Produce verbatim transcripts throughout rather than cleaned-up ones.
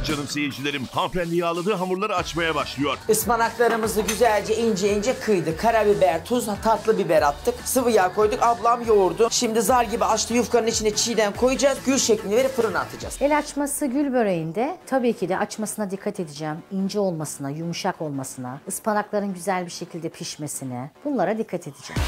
canım seyircilerim. Hanımefendi yağladığı hamurları açmaya başlıyor. Ispanaklarımızı güzelce ince ince kıydık. Karabiber, tuz, tatlı biber attık. Sıvı yağ koyduk. Ablam yoğurdu. Şimdi zar gibi açtı, yufkanın içine çiğden koyacağız. Gül şeklini verip fırına atacağız. El açması gül böreğinde tabii ki de açmasına dikkat edeceğim. İnce olmasına, yumuşak olmasına, ıspanakların güzel bir şekilde pişmesine, bunlara dikkat edeceğim.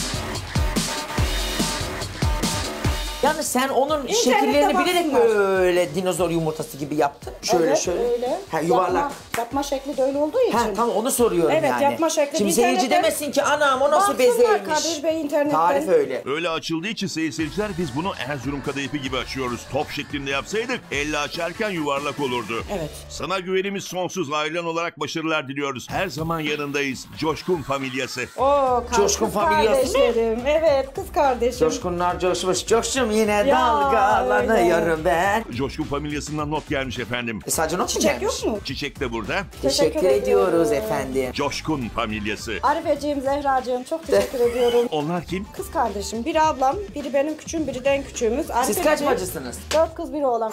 Yalnız sen onun İnternette şekillerini bilerek baksınlar. böyle dinozor yumurtası gibi yaptın. Şöyle Evet, şöyle. öyle. Ha, yuvarlak. Yapma, yapma şekli de öyle olduğu için. Ha, tamam onu soruyorum Evet, yani. yapma şekli. Şimdi seyirci İnternetten- demesin ki anam o nasıl Baksınlar bezeymiş. Kadir Bey internetten. Tarif öyle. Öyle açıldığı için seyirciler biz bunu Erzurum kadayıfı gibi açıyoruz. Top şeklinde yapsaydık elle açarken yuvarlak olurdu. Evet. Sana güvenimiz sonsuz, ailen olarak başarılar diliyoruz. Her zaman yanındayız. Coşkun familyası. Oo, kız Coşkun familyası mı? kardeşlerim. Evet, kız kardeşim. Coşkunlar coşmuş. Coştum yine Ya, dalgalanıyorum ben. Coşkun familyasından not gelmiş efendim. E sadece not mu Çiçek gelmiş? yok mu? Çiçek de burada. Teşekkür, Teşekkür ediyoruz ediyorum. efendim. Coşkun familyası. Arifeciğim, Zehracığım çok teşekkür ediyorum. Onlar kim? Kız kardeşim. Biri ablam, biri benim küçüğüm, biri de en küçüğümüz. Siz kaç Arifeciğim, bacısınız? Dört kız, bir oğlan.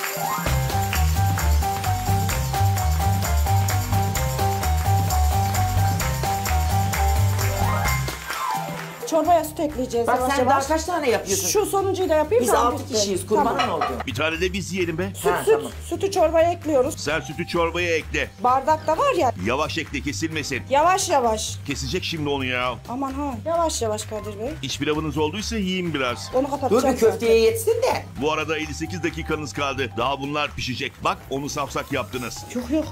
Çorbaya süt ekleyeceğiz Bak yavaş sen daha yavaş. kaç tane yapıyorsun? Şu sonuncuyu da yapayım. Biz tamam, altı bitti. kişiyiz kurban Tamam. oldu. Bir tane de biz yiyelim be. Süt, Ha, süt. tamam. Sütü çorbaya ekliyoruz. Sen sütü çorbaya ekle. Bardakta var ya, Yavaş ekle, kesilmesin. yavaş yavaş. Kesecek şimdi onu ya. Aman ha, yavaş yavaş Kadir Bey. İç pilavınız olduysa yiyin biraz. Onu Dur kapatacağım. bir köfteye yetsin de. Bu arada elli sekiz dakikanız kaldı. Daha bunlar pişecek. Bak onu safsak yaptınız. Yok yok.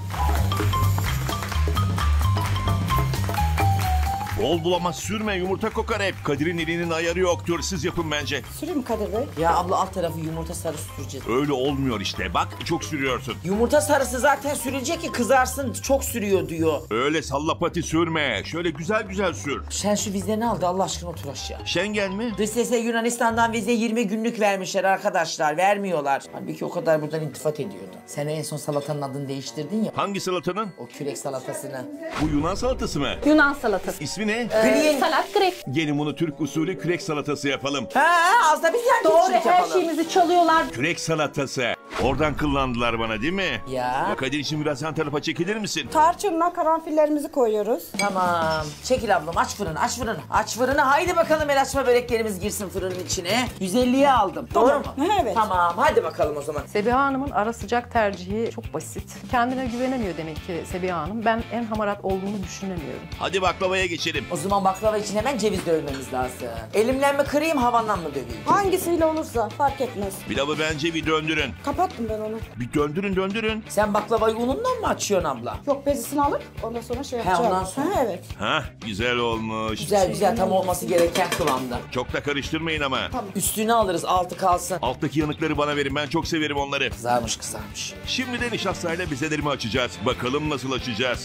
Bol bulama sürme, yumurta kokar hep. Kadir'in elinin ayarı yoktur. Siz yapın bence. Süreyim Kadir Bey. Ya abla alt tarafı yumurta sarısı süreceğiz. Öyle olmuyor işte. Bak çok sürüyorsun. Yumurta sarısı zaten sürülecek ki kızarsın, çok sürüyor diyor. Öyle sallapati sürme. Şöyle güzel güzel sür. Sen şu vizeni al da Allah aşkına otur aşağı. Schengen mi? Dış sese Yunanistan'dan vize yirmi günlük vermişler arkadaşlar. Vermiyorlar. Halbuki o kadar buradan iltifat ediyordu. Sen en son salatanın adını değiştirdin ya. Hangi salatanın? O kürek salatasını. Bu Yunan salatası mı? Yunan salatası. İsmi ne? Green. Salat grek. Gelin bunu Türk usulü kürek salatası yapalım. Ha, az da biz yani Doğru, kürek her yapalım. şeyimizi çalıyorlar. Kürek salatası. Oradan kullandılar bana değil mi? Ya. Ya Kadir için biraz yan tarafa çekilir misin? Tarçınla karanfillerimizi koyuyoruz. Tamam. Çekil ablam, aç fırını, aç fırını. Aç fırını, haydi bakalım el açma böreklerimiz girsin fırının içine. yüz elliye aldım. Doğru mu? Hı, evet. Tamam, hadi bakalım o zaman. Sebiha Hanım'ın ara sıcak tercihi çok basit. Kendine güvenemiyor demek ki Sebiha Hanım. Ben en hamarat olduğunu düşünemiyorum. Hadi baklavaya geçelim. O zaman baklava için hemen ceviz dövmemiz lazım. Elimle mi kırayım, havanla mı döveyim? Hangisiyle olursa fark etmez. Pilavı bence bir döndürün. Kapattım ben onu. Bir döndürün döndürün. Sen baklavayı unundan mı açıyorsun abla? Yok, bezisini alıp ondan sonra şey He, yapacağım. ondan sonra. Ha, evet. Hah güzel olmuş. Güzel güzel, tam olması gereken kıvamda. Çok da karıştırmayın ama. Üstünü alırız, altı kalsın. Alttaki yanıkları bana verin, ben çok severim onları. Kızarmış kızarmış. Şimdi de nişastayla bezelerimi açacağız. Bakalım nasıl açacağız.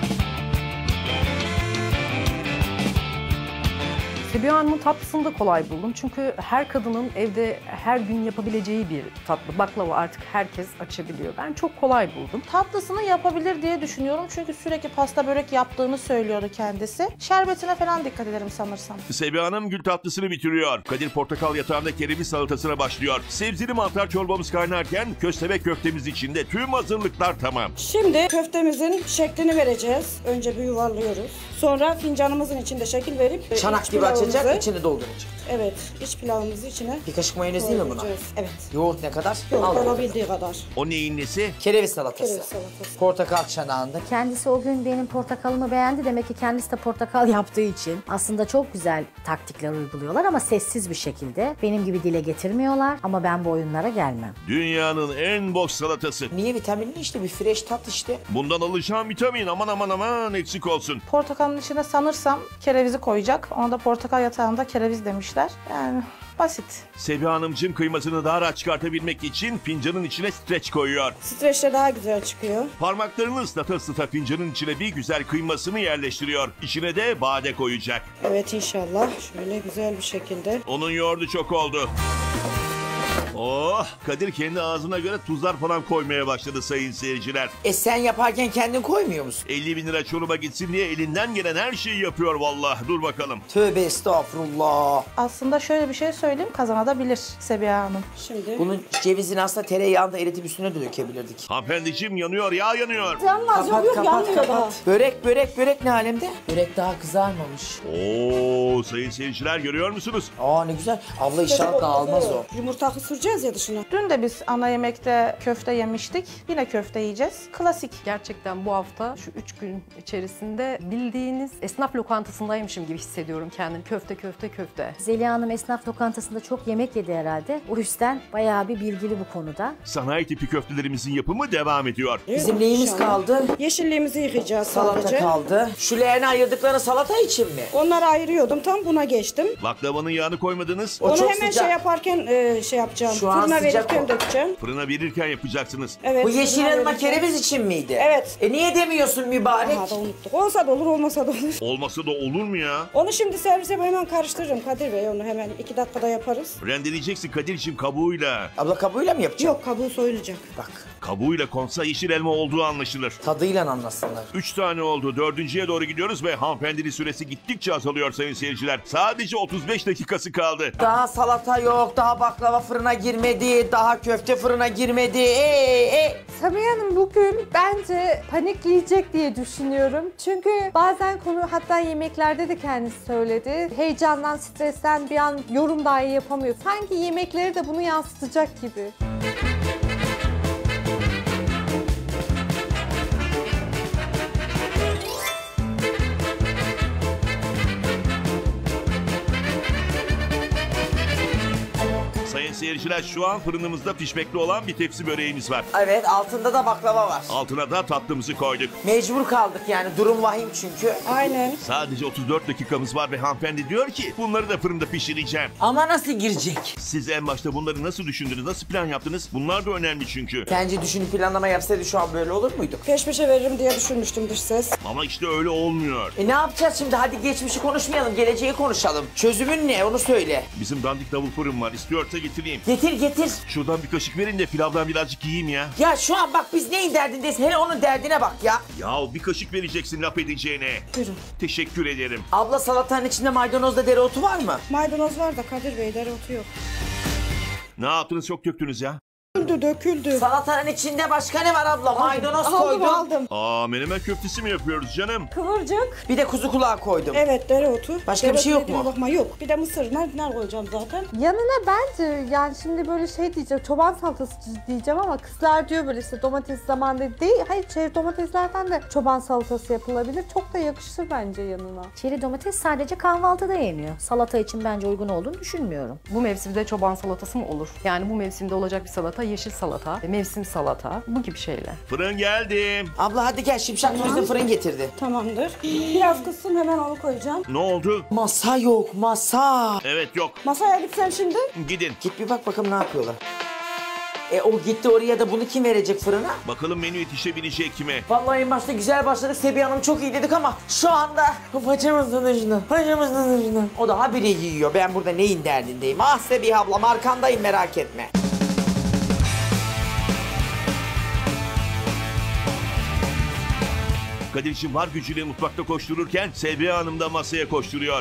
Sebiha Hanım'ın tatlısını da kolay buldum. Çünkü her kadının evde her gün yapabileceği bir tatlı. Baklava artık herkes açabiliyor. Ben çok kolay buldum. Tatlısını yapabilir diye düşünüyorum çünkü sürekli pasta börek yaptığını söylüyordu kendisi. Şerbetine falan dikkat ederim sanırsam. Sebiha Hanım gül tatlısını bitiriyor. Kadir portakal yatağında kereviz salatasına başlıyor. Sebzeli mantar çorbamız kaynarken köstebek köftemiz için de tüm hazırlıklar tamam. Şimdi köftemizin şeklini vereceğiz. Önce bir yuvarlıyoruz. Sonra fincanımızın içinde şekil verip Çanak iç gibi açacak, pilavımızı- içini dolduracak. Evet, iç pilavımızı içine Bir kaşık mayonez değil mi buna? koyacağız. Evet. Yoğurt ne kadar? Yok, Al. olabildiği kadar. O neyin nesi? Kereviz salatası. Kereviz salatası. Portakal çanağında. Kendisi o gün benim portakalımı beğendi. Demek ki kendisi de portakal yaptığı için aslında çok güzel taktikler uyguluyorlar ama sessiz bir şekilde. Benim gibi dile getirmiyorlar ama ben bu oyunlara gelmem. Dünyanın en boş salatası. Niye, vitaminli işte, bir fresh tat işte. Bundan alacağım vitamin aman aman aman eksik olsun. Portakalın içine sanırsam kerevizi koyacak. Ona da portakal yatağında kereviz demişler. Yani basit. Sebiha Hanımcığım kıymasını daha rahat çıkartabilmek için fincanın içine streç koyuyor. Streçle daha güzel çıkıyor. Parmaklarını ıslata ıslata fincanın içine bir güzel kıymasını yerleştiriyor. İçine de bade koyacak. Evet, inşallah şöyle güzel bir şekilde. Onun yoğurdu çok oldu. Oh, Kadir kendi ağzına göre tuzlar falan koymaya başladı sayın seyirciler. E sen yaparken kendin koymuyor musun? elli bin lira çorba gitsin diye elinden gelen her şeyi yapıyor vallahi. Dur bakalım. Tövbe estağfurullah. Aslında şöyle bir şey söyleyeyim, kazanabilir Sebiha Hanım. Şimdi Bunun cevizini aslında tereyağında eritip üstüne de dökebilirdik. Hanımefendiciğim yanıyor, yağ yanıyor. yanmaz, yok yok yanmıyor daha. Börek börek börek ne alemde? Börek daha kızarmamış. Oo, sayın seyirciler görüyor musunuz? Aa ne güzel. Abla inşallah dağılmaz o. Yumurta süreceğiz ya dışına. Dün de biz ana yemekte köfte yemiştik. Yine köfte yiyeceğiz. Klasik. Gerçekten bu hafta şu üç gün içerisinde bildiğiniz esnaf lokantasındaymışım gibi hissediyorum kendimi. Köfte, köfte, köfte. Zeliha Hanım esnaf lokantasında çok yemek yedi herhalde. O yüzden bayağı bir bilgili bu konuda. Sanayi tipi köftelerimizin yapımı devam ediyor. Bizim neyimiz İnşallah. kaldı? Yeşilliğimizi yıkayacağız Salata sadece. kaldı. Şu leğeni ayırdıkları salata için mi? Onları ayırıyordum, tam buna geçtim. Baklavanın yağını koymadınız. O Onu çok hemen sıcak. şey yaparken e, şey yapacağım. Şu an Fırına sıcak verirken o. dökeceğim. Fırına verirken yapacaksınız. Evet. Bu yeşil fırına elma verirken. kereviz için miydi? Evet. E niye demiyorsun mübarek? Aha da unuttuk. Olsa da olur, olmasa da olur. Olması da olur mu ya? Onu şimdi servise hemen karıştırırım Kadir Bey. Onu hemen iki dakikada yaparız. Rendeleyeceksin Kadir'cim kabuğuyla. Abla kabuğuyla mı yapacaksın? Yok, kabuğu soyulacak. Bak Kabuğuyla konsa yeşil elma olduğu anlaşılır. tadıyla anlasınlar. Üç tane oldu. Dördüncüye doğru gidiyoruz ve hanımefendinin süresi gittikçe azalıyor sayın seyirciler. Sadece otuz beş dakikası kaldı. Daha salata yok, daha baklava fırına girmedi, daha köfte fırına girmedi. Ee, e. Sabiha Hanım bugün bence panikleyecek diye düşünüyorum. Çünkü bazen konu, hatta yemeklerde de kendisi söyledi. Heyecandan, stresten bir an yorum dahi yapamıyor. Sanki yemekleri de bunu yansıtacak gibi. Sayın seyirciler şu an fırınımızda pişmekte olan bir tepsi böreğimiz var. Evet, altında da baklava var. Altına da tatlımızı koyduk. Mecbur kaldık yani, durum vahim çünkü. Aynen. Sadece otuz dört dakikamız var ve hanımefendi diyor ki bunları da fırında pişireceğim. Ama nasıl girecek? Siz en başta bunları nasıl düşündünüz, nasıl plan yaptınız? Bunlar da önemli çünkü. Bence düşünüp planlama yapsaydı şu an böyle olur muyduk? Peş peşe veririm diye düşünmüştüm dış ses. Ama işte öyle olmuyor. E ne yapacağız şimdi? Hadi geçmişi konuşmayalım, geleceği konuşalım. Çözümün ne? Onu söyle. Bizim dandik tavuk fırın var. İstiyorsa getireyim. Getir getir. Şuradan bir kaşık verin de pilavdan birazcık yiyeyim ya. Ya şu an bak biz neyin derdindeyiz? Hele onun derdine bak ya. Ya bir kaşık vereceksin laf edeceğine. Buyurun. Teşekkür ederim. Abla salatanın içinde maydanozla dereotu var mı? Maydanoz var da Kadir Bey, dereotu yok. Ne yaptınız, çok döktünüz ya. Döküldü, döküldü. Salatanın içinde başka ne var abla? Maydanoz Aldım, koydum. aldım. Aa, menemen köftesi mi yapıyoruz canım? Kıvırcık. Bir de kuzu kulağı koydum. Evet, dereotu. Başka bir şey yok mu? Bakma yok. Bir de mısır, nar, nar koyacağım zaten. Yanına bence yani şimdi böyle şey diyeceğim, çoban salatası diyeceğim ama kızlar diyor böyle işte domates zamanında değil. Hayır, çeri domateslerden de çoban salatası yapılabilir. Çok da yakışır bence yanına. Çeri domates sadece kahvaltıda yeniyor. Salata için bence uygun olduğunu düşünmüyorum. Bu mevsimde çoban salatası mı olur? Yani bu mevsimde olacak bir salata, yeşil salata, mevsim salata, bu gibi şeyler. Fırın geldi. Abla hadi gel, Şimşak turizm fırın getirdi. Tamamdır. Biraz kızsın, hemen onu koyacağım. Ne oldu? Masa yok, masa. Evet yok. Masaya gitsem şimdi. Gidin. Git bir bak bakalım ne yapıyorlar. E o gitti oraya da bunu kim verecek fırına? Bakalım menü yetişebilecek mi? Vallahi en başta güzel başladık, Sebiha Hanım çok iyi dedik ama şu anda paçamızın ucuna, paçamızın ucuna. O da habire yiyor. Ben burada neyin derdindeyim? Ah Sebiha ablam, arkandayım, merak etme. Kadir'cim var gücüyle mutfakta koştururken Sebiha Hanım da masaya koşturuyor.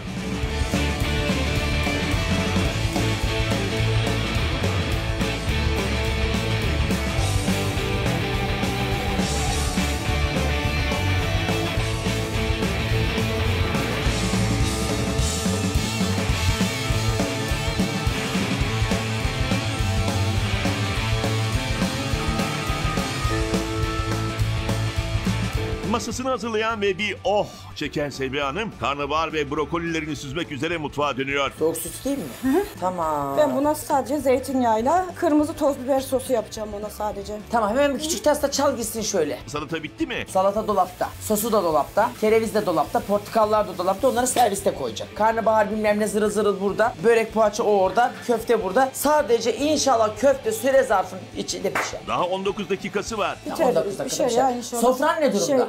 Masasını hazırlayan ve bir oh çeken Sebiha Hanım, karnabahar ve brokolilerini süzmek üzere mutfağa dönüyor. Soğuk süt değil mi? Tamam. Ben buna sadece zeytinyağıyla kırmızı toz biber sosu yapacağım ona sadece. Tamam, hemen bir küçük tasta çal gitsin şöyle. Salata bitti mi? Salata dolapta, sosu da dolapta, kereviz de dolapta, portakallar da dolapta, onları serviste koyacak. Karnabahar bilmem ne zırıl zırıl burada, börek poğaça o orada, köfte burada. Sadece inşallah köfte süre zarfının içinde pişer. Daha on dokuz dakikası var. Ya Biter, on dokuz dakikada pişer pişer. ya inşallah. Sofran ne durumda? Şey,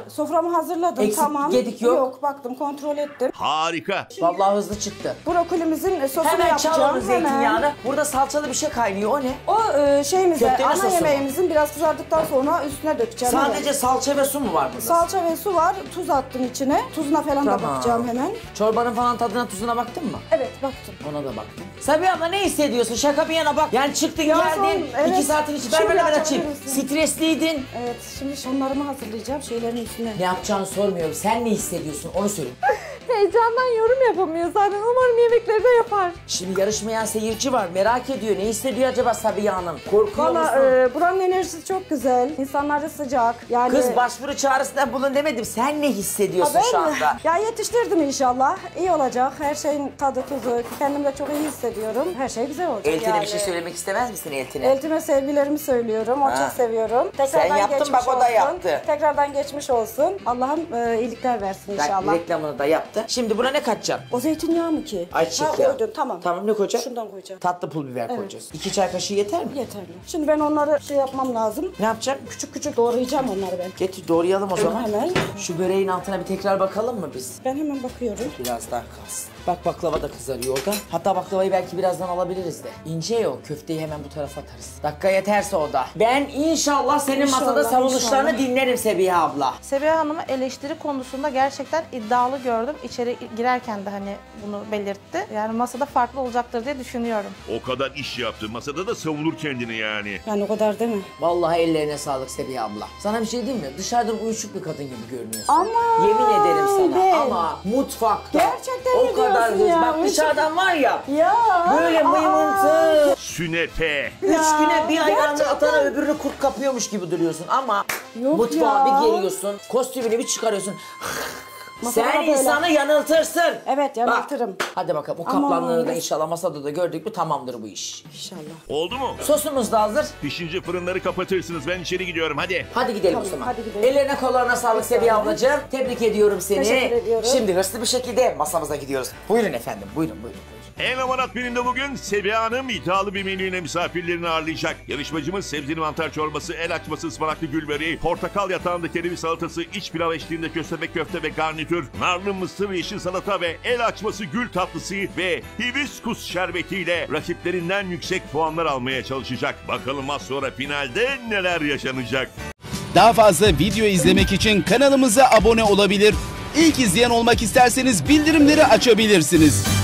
Soframı hazırladım, Eksik tamam. gedik yok. Yok, baktım, kontrol ettim. Harika. Vallahi hızlı çıktı. Brokolimizin e, sosunu Hemen yapacağım. çalalım zeytinyağını. Hemen. Burada salçalı bir şey kaynıyor. O ne? O e, şeyimize, Köftenin ana sosu mu? yemeğimizin biraz kızardıktan sonra üstüne dökeceğim. Sadece Evet. salça ve su mu var burada? Salça ve su var, tuz attım içine. Tuzuna falan da Tamam. bakacağım hemen. Çorbanın falan tadına tuzuna baktın mı? Evet, baktım. Ona da baktım. Sabiha abla ne hissediyorsun? Şaka bir yana bak. Yani çıktın Ya geldin. son- evet. iki saatin içi. Ben Şimdi böyle ben açabilir açayım. misin? Stresliydin. Evet, şimdi onlarımı hazırlayacağım şeylerin üstüne. Ne yapacağını sormuyorum. Sen ne hissediyorsun? Onu söyle. Heyecandan yorum yapamıyor zaten. Umarım yemekleri de yapar. Şimdi yarışmayan seyirci var. Merak ediyor. Ne hissediyor acaba Sabiha Hanım? Korkuyor Valla musun? e, buranın enerjisi çok güzel. İnsanlar da sıcak. Yani... Kız başvuru çağrısında bulun demedim. Sen ne Ha, hissediyorsun ben şu mi? anda? Ya yetiştirdim inşallah. İyi olacak. Her şeyin tadı tuzu. Kendimi de çok iyi hissediyorum. Her şey güzel olacak Eltine yani. bir şey söylemek istemez misin Eltine? Eltime sevgilerimi söylüyorum. O Ha. çok seviyorum. Tekrardan yaptın, geçmiş bak o da olsun. yaptı. Tekrardan geçmiş olsun. Allah'ım e, iyilikler versin Bak, inşallah. reklamını da yaptı. Şimdi buna ne katacaksın? O zeytinyağı mı ki? Ayçiçek Ha, yağı. koydum, tamam. Tamam, ne koyacaksın? Şundan koyacağım. Tatlı pul biber koyacağız. İki çay kaşığı yeter mi? Yeterli. Şimdi ben onları şey yapmam lazım. Ne yapacaksın? Küçük küçük doğrayacağım onları ben. Getir doğrayalım o zaman. Hemen. Şu böreğin altına bir tekrar bakalım mı biz? Ben hemen bakıyorum. Biraz daha kalsın. Bak baklava da kızarıyor orada. Hatta baklavayı belki birazdan alabiliriz de. İnce ya o, köfteyi hemen bu tarafa atarız. Dakika yeterse o da. Ben inşallah senin İnşallah, masada savunuşlarını inşallah. dinlerim Sebiha abla. Sebiha Hanım'ı eleştiri konusunda gerçekten iddialı gördüm. İçeri girerken de hani bunu belirtti. Yani masada farklı olacaktır diye düşünüyorum. O kadar iş yaptı. Masada da savunur kendini yani. Yani o kadar değil mi? Vallahi ellerine sağlık Sebiha abla. Sana bir şey diyeyim mi? Dışarıdan uyuşuk bir kadın gibi görünüyorsun. Ama Yemin ederim sana ben- ama mutfakta Gerçekten o mi kadar diyorsun hız. ya? Bak Uyuşuk- dışarıdan var ya Ya. böyle aa. mıymıntı. Sünepe. Üç Ya, güne bir ayağını gerçekten. atana öbürünü kurt kapıyormuş gibi duruyorsun ama Yok mutfağa ya. bir geliyorsun, kostümünü bir çıkarıyorsun. Masada da Sen böyle. insanı yanıltırsın. Evet, yanıltırım. Bak, hadi bakalım bu Aman. kaplanlığı da inşallah masada da gördük mü tamamdır bu iş. İnşallah. Oldu mu? Sosumuz da hazır. Pişince fırınları kapatırsınız. Ben içeri gidiyorum. Hadi. Hadi gidelim Tamam, o zaman. hadi gidelim. Ellerine kollarına sağlık Sebiha ablacığım. Tebrik ediyorum seni. Teşekkür ediyorum. Şimdi hırslı bir şekilde masamıza gidiyoruz. Buyurun efendim, buyurun buyurun. buyurun. En amarat birinde bugün Sebiha Hanım iddialı bir menüyle misafirlerini ağırlayacak. Yarışmacımız sebzeli mantar çorbası, el açması ıspanaklı gül böreği, portakal yatağında kereviz salatası, iç pilav eşliğinde köstebek köfte ve garnitür, narlı mısır, yeşil salata ve el açması gül tatlısı ve hibiskus şerbetiyle rakiplerinden yüksek puanlar almaya çalışacak. Bakalım az sonra finalde neler yaşanacak. Daha fazla video izlemek için kanalımıza abone olabilir. İlk izleyen olmak isterseniz bildirimleri açabilirsiniz.